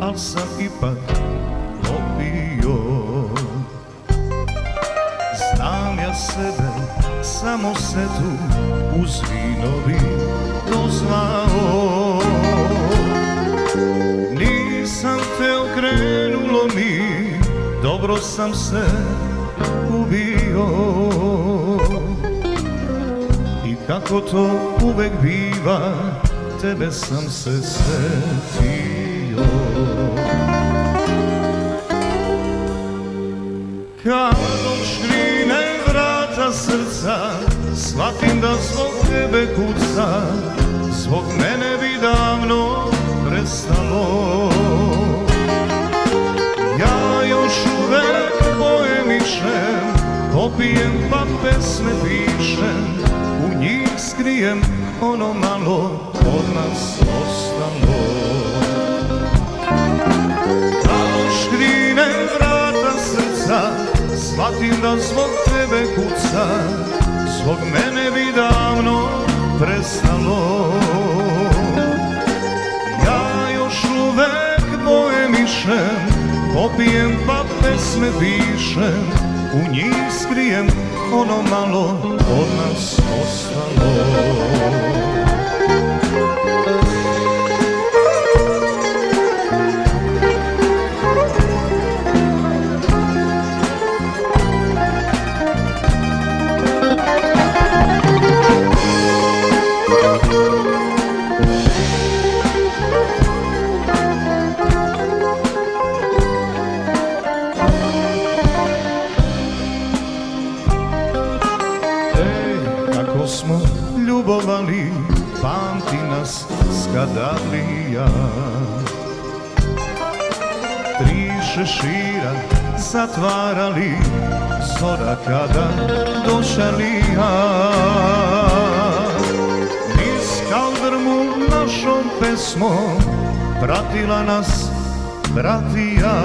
al sam ipak popio. Znam ja sebe, samo se tu uz vino bi dozvao. Nisam te okrenulo mi, dobro sam se ubio. I kako to uvek biva, tebe sam se setio. Kad odškrine vrata srca, shvatim da zbog tebe kuca, zbog mene bi davno prestalo. Ja još uvek poemišem, popijem pa pesme pišem, u njih skrijem ono malo od nas ostalo. Kad odškrine vrata srca, shvatim da zbog tebe kuca, zbog mene bi davno prestalo. Ja još uvek poemišem, popijem pa pesme pišem, u njih skrijem ono malo od nas ostalo. Smo ljubovali, pamti nas Skadalija. 3 šešira zatvarali, zora kada došalija. Niz kaldrmu našom pesmom pratila nas bratija.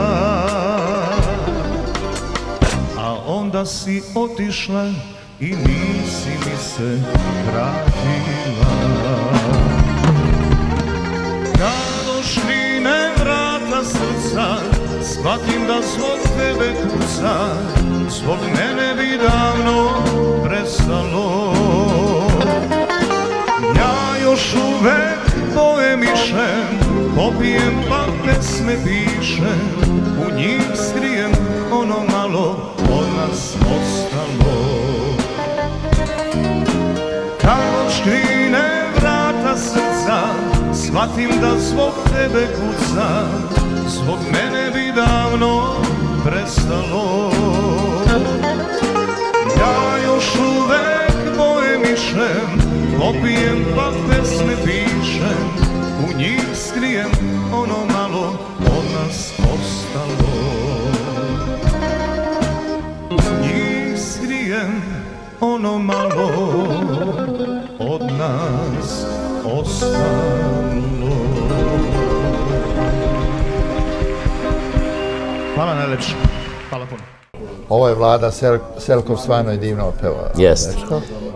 A onda si otišla i nisi mi se vratila. Kad oškrine vrata srca, shvatim da zbog tebe kuca, zbog mene bi davno prestalo. Ja još uvek poemišem, popijem pa pesme pišem, u njih skrijem ono malo od nas ostalo. Kad odškrine vrata srca, shvatim da zbog tebe kuca, zbog mene bi davno prestalo. Ja još uvek poemišem, popijem pa pesme pišem, u njih skrijem ono malo od nas ostalo. U njih skrijem ono malo od nas ostalo. Hvala najlepše. Hvala puno. Ovo je Vlada Selkov, stvarno je divno otpevao. Jeste.